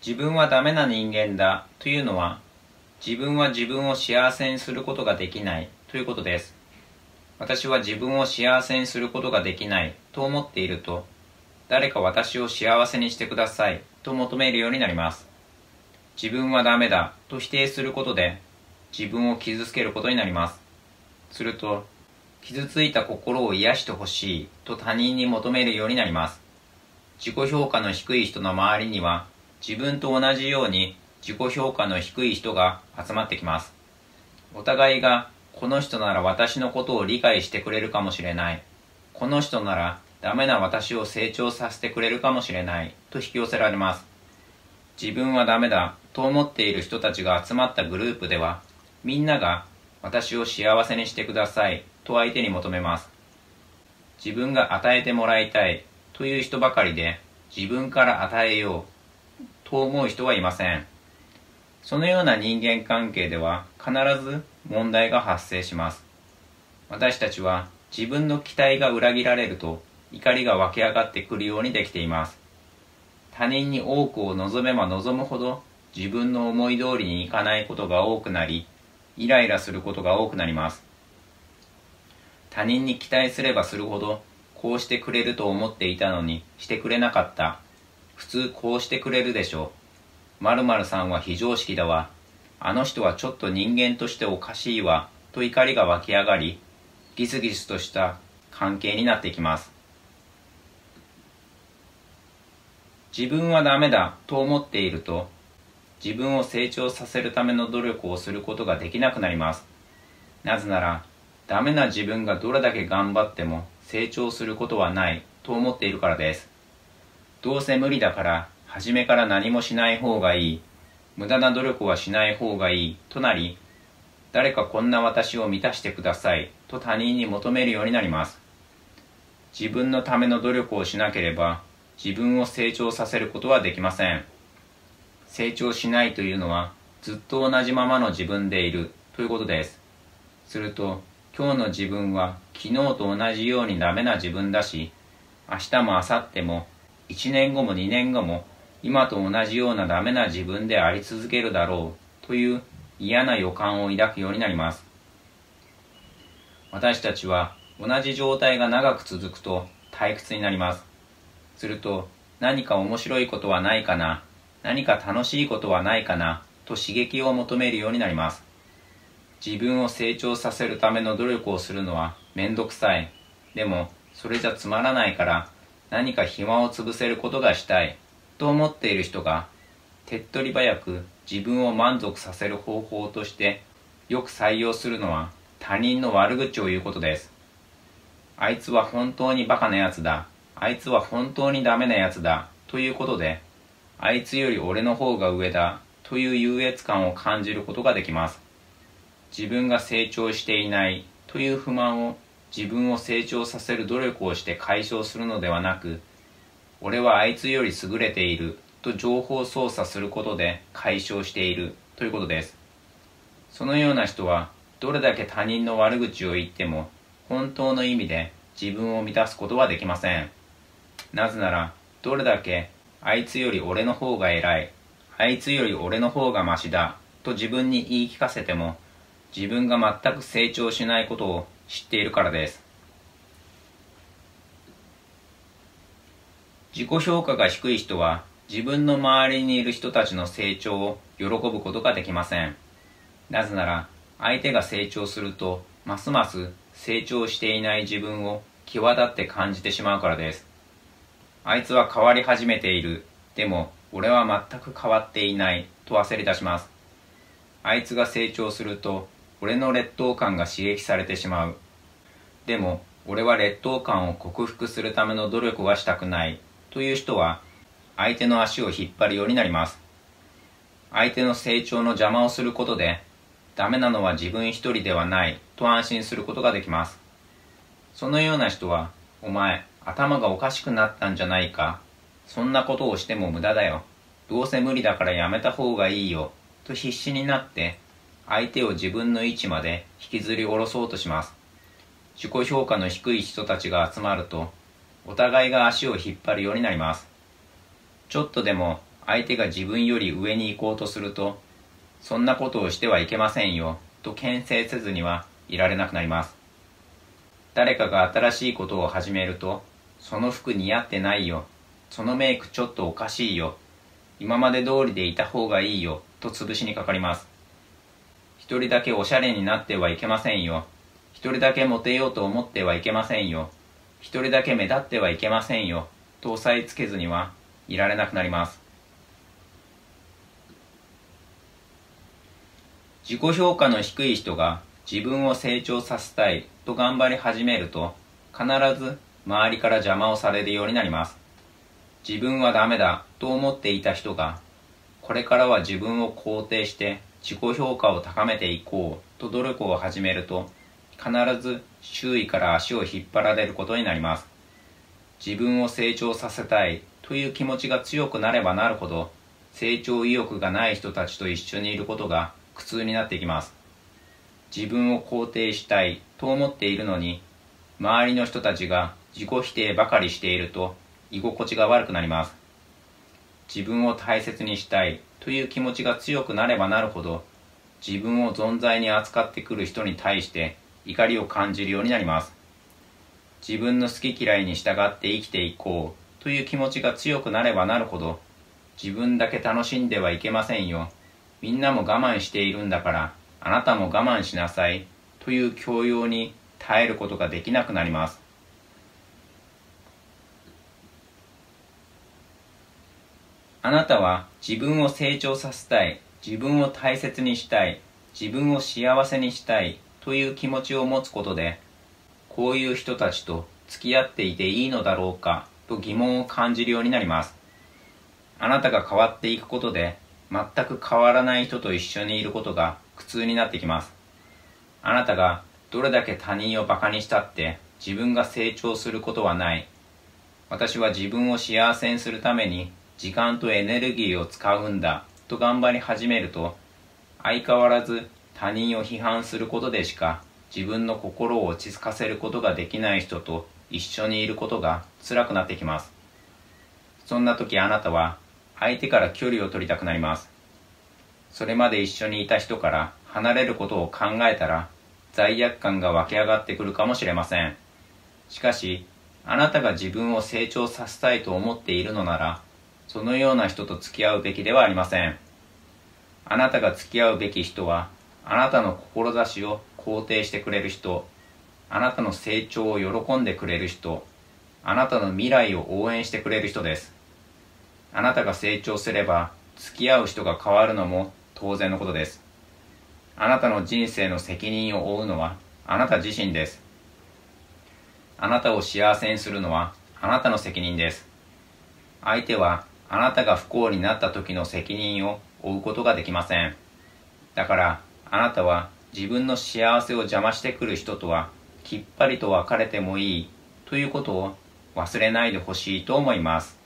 自分はダメな人間だというのは、自分は自分を幸せにすることができないということです。私は自分を幸せにすることができないと思っていると、誰か私を幸せにしてくださいと求めるようになります。自分はダメだと否定することで、自分を傷つけることになります。すると、傷ついた心を癒してほしいと他人に求めるようになります。自己評価の低い人の周りには、自分と同じように自己評価の低い人が集まってきます。お互いが、この人なら私のことを理解してくれるかもしれない。この人ならダメな私を成長させてくれるかもしれないと引き寄せられます。自分はダメだと思っている人たちが集まったグループでは、みんなが私を幸せにしてくださいと相手に求めます。自分が与えてもらいたいという人ばかりで、自分から与えようと思う人はいません。そのような人間関係では必ず問題が発生します。私たちは自分の期待が裏切られると怒りが湧き上がってくるようにできています。他人に多くを望めば望むほど自分の思い通りにいかないことが多くなり、イライラすることが多くなります。他人に期待すればするほど、こうしてくれると思っていたのにしてくれなかった。普通こうしてくれるでしょう。〇〇さんは非常識だわ。あの人はちょっと人間としておかしいわ。と怒りが湧き上がり、ギスギスとした関係になってきます。自分はダメだと思っていると、自分を成長させるための努力をすることができなくなります。なぜなら、ダメな自分がどれだけ頑張っても成長することはないと思っているからです。どうせ無理だから初めから何もしない方がいい、無駄な努力はしない方がいいとなり、誰かこんな私を満たしてくださいと他人に求めるようになります。自分のための努力をしなければ自分を成長させることはできません。成長しないというのはずっと同じままの自分でいるということです。すると、今日の自分は昨日と同じようにダメな自分だし、明日も明後日も1年後も2年後も今と同じようなダメな自分であり続けるだろうという嫌な予感を抱くようになります。私たちは同じ状態が長く続くと退屈になります。すると、何か面白いことはないかな、何か楽しいことはないかなと刺激を求めるようになります。自分を成長させるための努力をするのはめんどくさい。でもそれじゃつまらないから何か暇を潰せることがしたいと思っている人が手っ取り早く自分を満足させる方法としてよく採用するのは他人の悪口を言うことです。あいつは本当にバカなやつだ。あいつは本当にダメなやつだ。ということで、あいつより俺の方が上だという優越感を感じることができます。自分が成長していないという不満を自分を成長させる努力をして解消するのではなく、俺はあいつより優れていると情報操作することで解消しているということです。そのような人はどれだけ他人の悪口を言っても本当の意味で自分を満たすことはできません。なぜなら、どれだけあいつより俺の方が偉い、あいつより俺の方がマシだと自分に言い聞かせても、自分が全く成長しないことを知っているからです。自己評価が低い人は自分の周りにいる人たちの成長を喜ぶことができません。なぜなら、相手が成長するとますます成長していない自分を際立って感じてしまうからです。あいつは変わり始めている。でも俺は全く変わっていないと焦り出します。あいつが成長すると俺の劣等感が刺激されてしまう。でも俺は劣等感を克服するための努力はしたくないという人は相手の足を引っ張るようになります。相手の成長の邪魔をすることで、ダメなのは自分一人ではないと安心することができます。そのような人は、お前頭がおかしくなったんじゃないか、そんなことをしても無駄だよ、どうせ無理だからやめた方がいいよと必死になって相手を自分の位置まで引きずり下ろそうとします。自己評価の低い人たちが集まると、お互いが足を引っ張るようになります。ちょっとでも相手が自分より上に行こうとすると、そんなことをしてはいけませんよ、と牽制せずにはいられなくなります。誰かが新しいことを始めると、その服似合ってないよ、そのメイクちょっとおかしいよ、今まで通りでいた方がいいよ、と潰しにかかります。一人だけおしゃれになってはいけませんよ。一人だけモテようと思ってはいけませんよ。一人だけ目立ってはいけませんよ、と押さえつけずにはいられなくなります。自己評価の低い人が自分を成長させたいと頑張り始めると、必ず周りから邪魔をされるようになります。自分はダメだと思っていた人が、これからは自分を肯定して自己評価を高めていこうと努力を始めると、必ず周囲から足を引っ張られることになります。自分を成長させたいという気持ちが強くなればなるほど、成長意欲がない人たちと一緒にいることが苦痛になっていきます。自分を肯定したいと思っているのに、周りの人たちが自己否定ばかりしていると居心地が悪くなります。自分を大切にしたいという気持ちが強くなればなるほど、自分を存在に扱ってくる人に対して怒りを感じるようになります。自分の好き嫌いに従って生きていこうという気持ちが強くなればなるほど、自分だけ楽しんではいけませんよ、みんなも我慢しているんだからあなたも我慢しなさいという強要に耐えることができなくなります。あなたは自分を成長させたい、自分を大切にしたい、自分を幸せにしたいという気持ちを持つことで、こういう人たちと付き合っていていいのだろうかと疑問を感じるようになります。あなたが変わっていくことで、全く変わらない人と一緒にいることが苦痛になってきます。あなたがどれだけ他人をバカにしたって自分が成長することはない。私は自分を幸せにするために時間とエネルギーを使うんだと頑張り始めると、相変わらず他人を批判することでしか自分の心を落ち着かせることができない人と一緒にいることが辛くなってきます。そんな時あなたは相手から距離を取りたくなります。それまで一緒にいた人から離れることを考えたら罪悪感が湧き上がってくるかもしれません。しかし、あなたが自分を成長させたいと思っているのなら、そのような人と付き合うべきではありません。あなたが付き合うべき人は、あなたの志を肯定してくれる人、あなたの成長を喜んでくれる人、あなたの未来を応援してくれる人です。あなたが成長すれば、付き合う人が変わるのも当然のことです。あなたの人生の責任を負うのはあなた自身です。あなたを幸せにするのはあなたの責任です。相手はあなたが不幸になった時の責任を負うことができません。だからあなたは自分の幸せを邪魔してくる人とはきっぱりと別れてもいいということを忘れないでほしいと思います。